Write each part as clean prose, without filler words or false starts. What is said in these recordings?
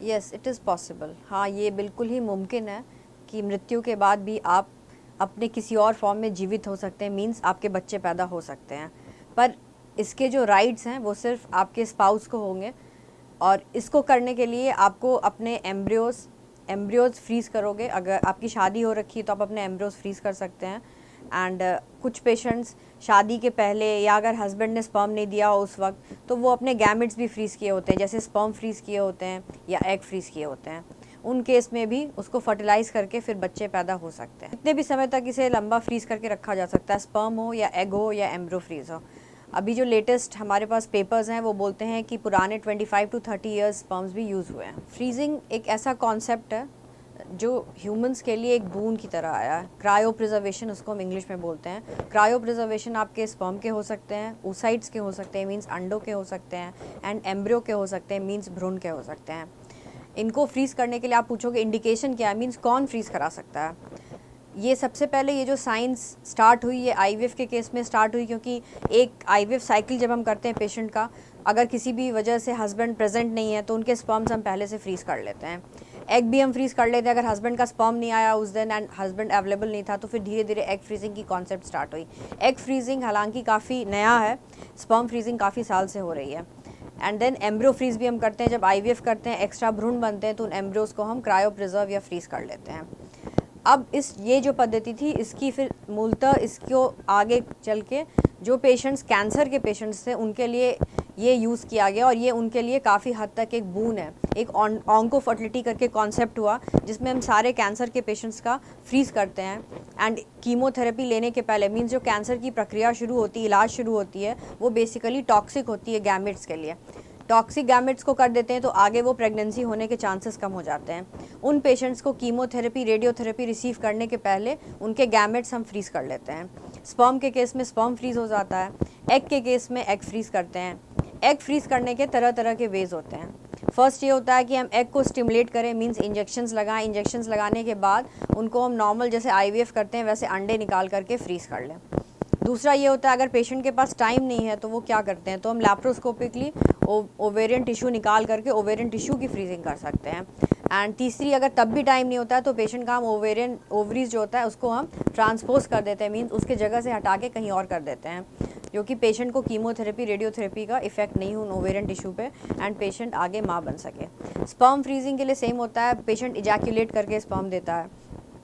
Yes, it is possible. हाँ, ये बिल्कुल ही मुमकिन है कि मृत्यु के बाद भी आप अपने किसी और फॉर्म में जीवित हो सकते हैं, मीन्स आपके बच्चे पैदा हो सकते हैं। पर इसके जो राइट्स हैं वो सिर्फ आपके स्पाउस को होंगे, और इसको करने के लिए आपको अपने एम्ब्रियोज़ फ्रीज़ करोगे। अगर आपकी शादी हो रखी है तो आप अपने एम्ब्रियोज़ फ्रीज़ कर सकते हैं। एंड कुछ पेशेंट्स शादी के पहले या अगर हस्बैंड ने स्पर्म नहीं दिया हो उस वक्त, तो वो अपने गैमेट्स भी फ्रीज़ किए होते हैं, जैसे स्पर्म फ्रीज़ किए होते हैं या एग फ्रीज़ किए होते हैं। उन केस में भी उसको फर्टिलाइज़ करके फिर बच्चे पैदा हो सकते हैं। कितने भी समय तक इसे लंबा फ्रीज़ करके रखा जा सकता है, स्पर्म हो या एग हो या एम्ब्रियो फ्रीज़ हो। अभी जो लेटेस्ट हमारे पास पेपर्स हैं वो बोलते हैं कि पुराने 25 to 30 ईयर्स स्पर्म्स भी यूज़ हुए हैं। फ्रीजिंग एक ऐसा कॉन्सेप्ट है जो ह्यूमंस के लिए एक बून की तरह आया है। क्रायो प्रिजर्वेशन उसको हम इंग्लिश में बोलते हैं। क्रायो प्रिजर्वेशन आपके स्पर्म के हो सकते हैं, oocytes के हो सकते हैं, मीन्स अंडों के हो सकते हैं, एंड एम्ब्रियो के हो सकते हैं, मीन्स भ्रूण के हो सकते हैं। इनको फ्रीज़ करने के लिए आप पूछोगे इंडिकेशन क्या है, मीन्स कौन फ्रीज़ करा सकता है। ये सबसे पहले ये जो साइंस स्टार्ट हुई, ये आईवीएफ के केस में स्टार्ट हुई, क्योंकि एक आईवीएफ साइकिल जब हम करते हैं पेशेंट का, अगर किसी भी वजह से हस्बैंड प्रेजेंट नहीं है तो उनके स्पर्म्स हम पहले से फ्रीज़ कर लेते हैं। एग भी हम फ्रीज़ कर लेते हैं, अगर हस्बैंड का स्पर्म नहीं आया उस दिन एंड हस्बैंड अवेलेबल नहीं था तो फिर धीरे धीरे एग फ्रीजिंग की कॉन्सेप्ट स्टार्ट हुई। एग फ्रीजिंग हालांकि काफ़ी नया है, स्पर्म फ्रीजिंग काफ़ी साल से हो रही है। एंड देन एम्ब्रियो फ्रीज़ भी हम करते हैं, जब आईवीएफ करते हैं एक्स्ट्रा भ्रूण बनते हैं तो उन एम्ब्रियोज़ को हम क्रायो प्रिजर्व या फ्रीज़ कर लेते हैं। अब ये जो पद्धति थी इसकी फिर मूलतः इसको आगे चल के जो पेशेंट्स कैंसर के पेशेंट्स थे उनके लिए ये यूज़ किया गया, और ये उनके लिए काफ़ी हद तक एक बून है। एक ऑन्को फर्टिलिटी करके कॉन्सेप्ट हुआ जिसमें हम सारे कैंसर के पेशेंट्स का फ्रीज़ करते हैं। एंड कीमोथेरेपी लेने के पहले, मीन्स जो कैंसर की प्रक्रिया शुरू होती है, इलाज शुरू होती है, वो बेसिकली टॉक्सिक होती है गैमेट्स के लिए। टॉक्सिक गैमेट्स को कर देते हैं तो आगे वो प्रेगनेंसी होने के चांसेस कम हो जाते हैं। उन पेशेंट्स को कीमोथेरेपी, रेडियोथेरेपी रिसीव करने के पहले उनके गैमेट्स हम फ्रीज़ कर लेते हैं। स्पर्म के केस में स्पर्म फ्रीज़ हो जाता है, एग के केस में एग फ्रीज़ करते हैं। एग फ्रीज़ करने के तरह तरह के वेज होते हैं। फर्स्ट ये होता है कि हम एग को स्टिमुलेट करें, मींस इंजेक्शंस लगाएं। इंजेक्शंस लगाने के बाद उनको हम नॉर्मल जैसे आईवीएफ करते हैं वैसे अंडे निकाल करके फ्रीज़ कर लें। दूसरा ये होता है अगर पेशेंट के पास टाइम नहीं है तो वो क्या करते हैं, तो हम लैप्रोस्कोपिकली ओवेरियन टिश्यू निकाल करके ओवेरियन टिश्यू की फ्रीजिंग कर सकते हैं। एंड तीसरी, अगर तब भी टाइम नहीं होता है तो पेशेंट का हम ओवरीज जो होता है उसको हम ट्रांसपोज कर देते हैं, मीन्स उसके जगह से हटा के कहीं और कर देते हैं, क्योंकि पेशेंट को कीमोथेरेपी, रेडियोथेरेपी का इफेक्ट नहीं हो ओवेरियन टिश्यू पे एंड पेशेंट आगे माँ बन सके। स्पर्म फ्रीजिंग के लिए सेम होता है, पेशेंट इजैक्यूलेट करके स्पर्म देता है।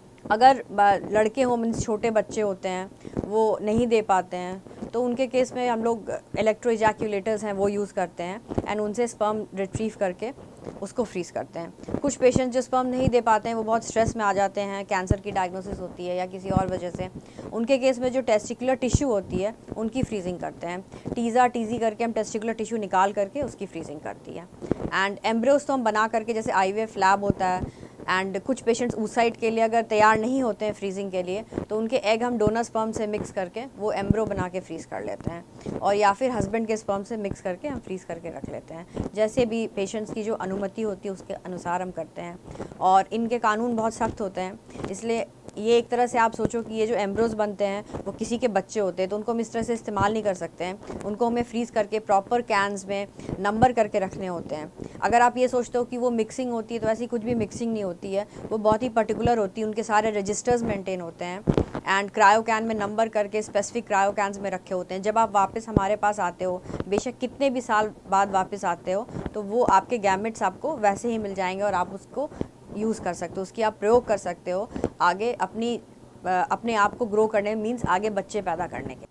अगर लड़के हों, मीन्स छोटे बच्चे होते हैं, वो नहीं दे पाते हैं तो उनके केस में हम लोग इलेक्ट्रो इजैक्यूलेटर्स हैं वो यूज़ करते हैं एंड उनसे स्पर्म रिट्रीव करके उसको फ्रीज़ करते हैं। कुछ पेशेंट्स जो स्पर्म नहीं दे पाते हैं वो बहुत स्ट्रेस में आ जाते हैं, कैंसर की डायग्नोसिस होती है या किसी और वजह से, उनके केस में जो टेस्टिकुलर टिश्यू होती है उनकी फ्रीजिंग करते हैं। टीज़ी करके हम टेस्टिकुलर टिश्यू निकाल करके उसकी फ्रीजिंग करती है। एंड एम्ब्रियोज तो हम बना करके, जैसे आईवीएफ लैब होता है, एंड कुछ पेशेंट्स oocyte के लिए अगर तैयार नहीं होते हैं फ्रीजिंग के लिए तो उनके एग हम डोनर स्पर्म से मिक्स करके वो एम्ब्रो बना के फ्रीज़ कर लेते हैं, और या फिर हस्बैंड के स्पर्म से मिक्स करके हम फ्रीज़ करके रख लेते हैं। जैसे भी पेशेंट्स की जो अनुमति होती है उसके अनुसार हम करते हैं, और इनके कानून बहुत सख्त होते हैं। इसलिए ये एक तरह से आप सोचो कि ये जो एम्ब्रोज बनते हैं वो किसी के बच्चे होते हैं तो उनको हम इस तरह से इस्तेमाल नहीं कर सकते हैं, उनको हमें फ्रीज़ करके प्रॉपर कैन्स में नंबर करके रखने होते हैं। अगर आप ये सोचते हो कि वो मिक्सिंग होती है तो ऐसी कुछ भी मिक्सिंग नहीं होती है, वो बहुत ही पर्टिकुलर होती है, उनके सारे रजिस्टर्स मेंटेन होते हैं एंड क्रायो कैन में नंबर करके स्पेसिफिक क्रायो कैन्स में रखे होते हैं। जब आप वापस हमारे पास आते हो, बेशक कितने भी साल बाद वापस आते हो, तो वो आपके गैमेट्स आपको वैसे ही मिल जाएंगे और आप उसको यूज़ कर सकते हो, उसकी आप प्रयोग कर सकते हो आगे अपने आप को ग्रो करने, मीन्स आगे बच्चे पैदा करने के।